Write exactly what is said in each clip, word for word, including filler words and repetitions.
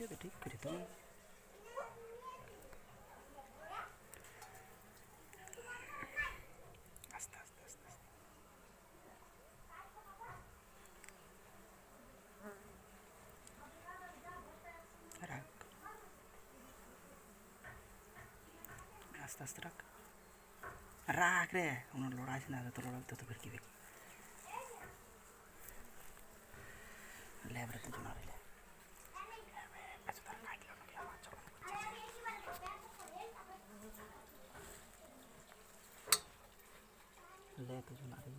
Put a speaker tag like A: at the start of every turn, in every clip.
A: दे तो ठीक करे तो आस्ते आस्ते आस्ते रख आस्ते आस्ते रख रख रे उन्होंने लोड़ा से ना तो लोड़ा तो तो फिर की देख ले बरते जो ना रे ले ऐसे तो काट लो ना क्या बात चलो ले तो जो ना रे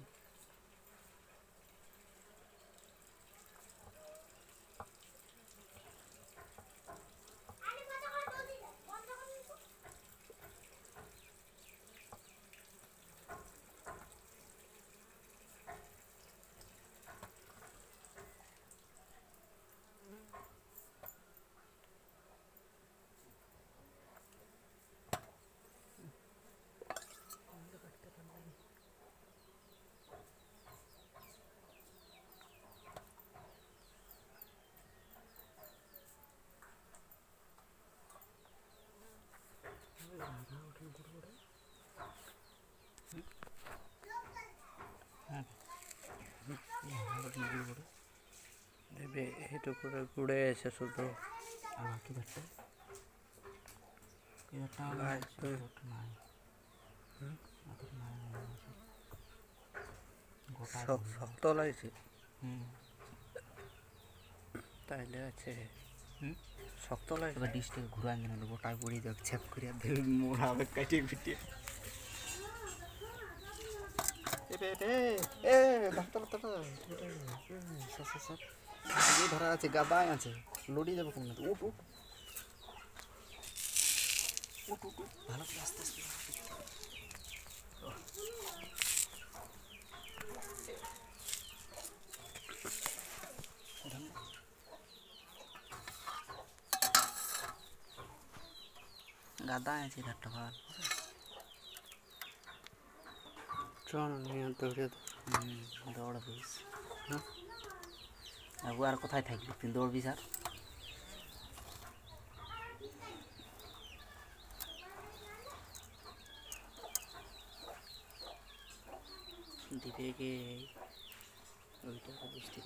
A: ଏବେ ଏଇଠୁ ପୁରା ଗୁଡ଼େ ସେ ସୁଧ ବାକି ବାଟ ଶକ୍ତ ଲାଗିଛି ତାହେଲେ ଅଛି ଶକ୍ତ ଲାଗିଛି ଡିଷ୍ଟ୍ରିକ୍ଟ ଘୁରା ଗୋଟା ଗୁଡ଼ି ଦେବାକୁ ଛେପ କରିବା ଦେବି ମୋଡ଼ା କାଟି ପିଟି ଏବେ ଏ ডাক্তার তো সব সব এই ধরা আছে গাদায় আছে লড়ি যাব কোন না উঠ উঠ উঠ উঠ ভালো করে আস্তে আস্তে গাদায় আছে ধারটা ভালো চল নিয়ে দৌড়ে দৌড় দিস अब আর কোথায় থাকবি তুই দৌড়বি স্যার দিবে কে ওইটা বৃষ্টি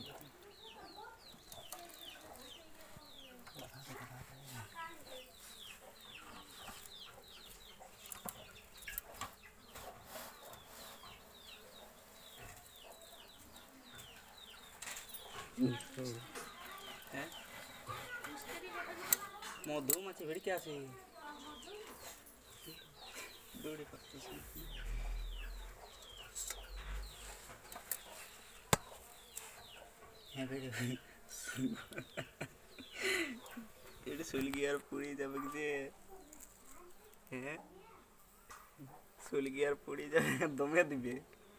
A: मधुमक्खी भिड़ के आसे दौड़ी पड़ती है बेटे ये सुल गियर पूरी जब से है सुल गियर पूरी जब दमे दिबे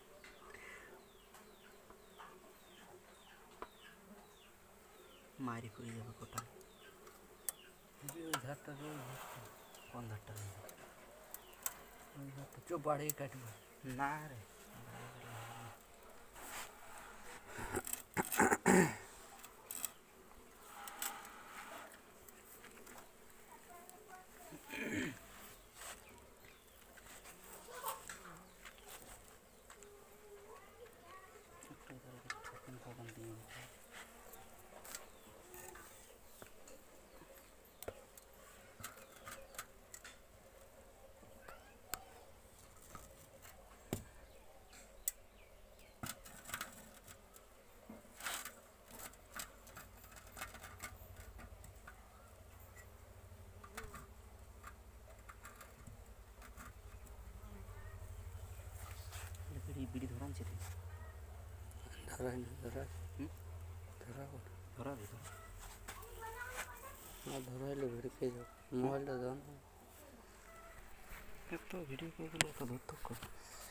A: मारी पूरी जब कोटा झाटा कौन झाटा जो बड़े काट ना रे बीड़ी धरान से धरा धरा धरा धरा भी ना धरा ले भिड़ के जाओ मोबाइल दा जान तो वीडियो को तो धोतो कर